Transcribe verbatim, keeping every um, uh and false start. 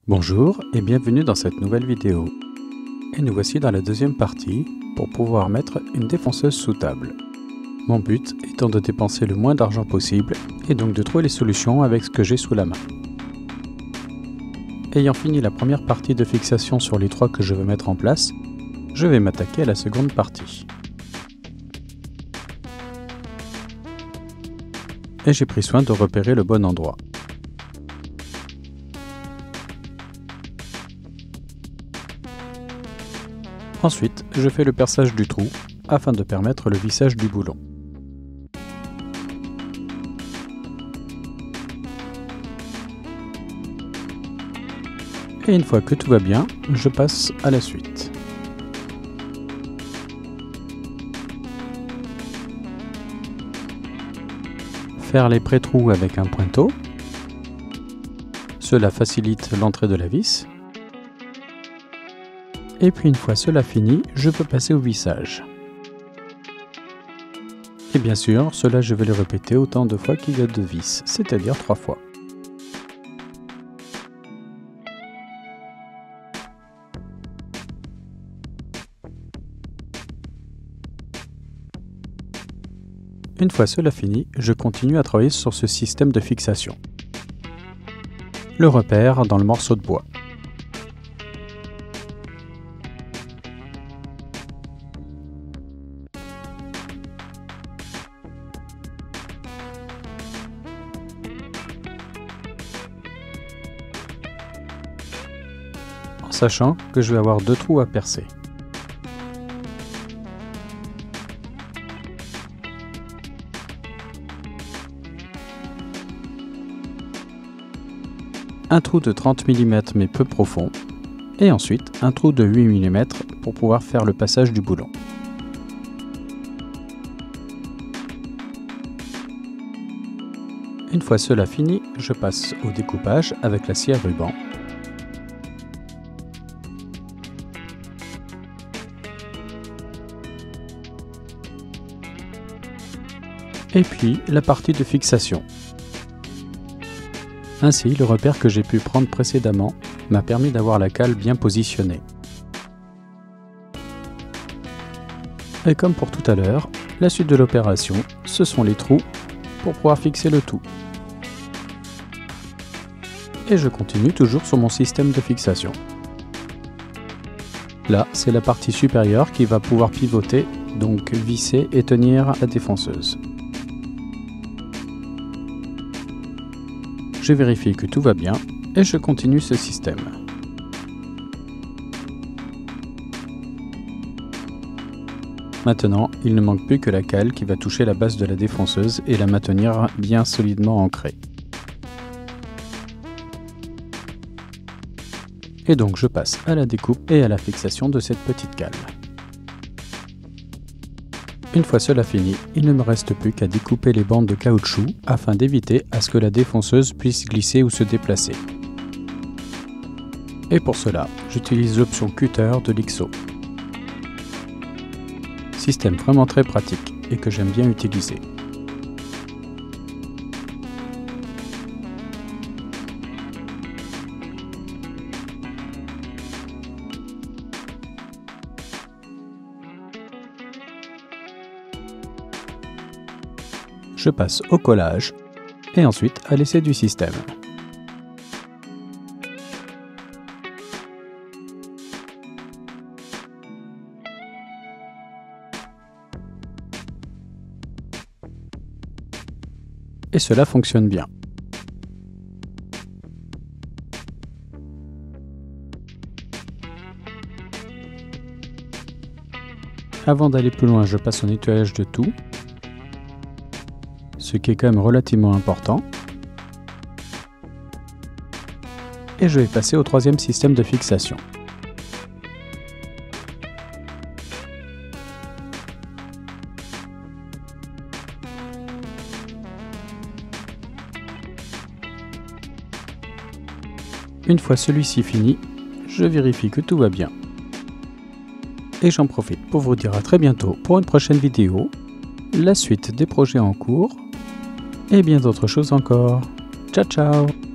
Bonjour et bienvenue dans cette nouvelle vidéo. Et nous voici dans la deuxième partie pour pouvoir mettre une défonceuse sous table. Mon but étant de dépenser le moins d'argent possible et donc de trouver les solutions avec ce que j'ai sous la main. Ayant fini la première partie de fixation sur les trois que je veux mettre en place, je vais m'attaquer à la seconde partie. Et j'ai pris soin de repérer le bon endroit. Ensuite, je fais le perçage du trou afin de permettre le vissage du boulon. Et une fois que tout va bien, je passe à la suite. Faire les pré-trous avec un pointeau. Cela facilite l'entrée de la vis. Et puis une fois cela fini, je peux passer au vissage. Et bien sûr, cela je vais le répéter autant de fois qu'il y a de vis, c'est-à-dire trois fois. Une fois cela fini, je continue à travailler sur ce système de fixation. Le repère dans le morceau de bois. En sachant que je vais avoir deux trous à percer. Un trou de trente millimètres mais peu profond, et ensuite un trou de huit millimètres pour pouvoir faire le passage du boulon. Une fois cela fini, je passe au découpage avec la scie à ruban. Et puis la partie de fixation. Ainsi, le repère que j'ai pu prendre précédemment m'a permis d'avoir la cale bien positionnée. Et comme pour tout à l'heure, la suite de l'opération, ce sont les trous pour pouvoir fixer le tout. Et je continue toujours sur mon système de fixation. Là, c'est la partie supérieure qui va pouvoir pivoter, donc visser et tenir la défonceuse. Je vérifie que tout va bien et je continue ce système. Maintenant, il ne manque plus que la cale qui va toucher la base de la défonceuse et la maintenir bien solidement ancrée. Et donc je passe à la découpe et à la fixation de cette petite cale. Une fois cela fini, il ne me reste plus qu'à découper les bandes de caoutchouc afin d'éviter à ce que la défonceuse puisse glisser ou se déplacer. Et pour cela, j'utilise l'option cutter de l'Ixo. Système vraiment très pratique et que j'aime bien utiliser. Je passe au collage et ensuite à l'essai du système. Et cela fonctionne bien. Avant d'aller plus loin, je passe au nettoyage de tout. Ce qui est quand même relativement important. Et je vais passer au troisième système de fixation. Une fois celui-ci fini, je vérifie que tout va bien. Et j'en profite pour vous dire à très bientôt pour une prochaine vidéo, la suite des projets en cours et bien d'autres choses encore. Ciao ciao!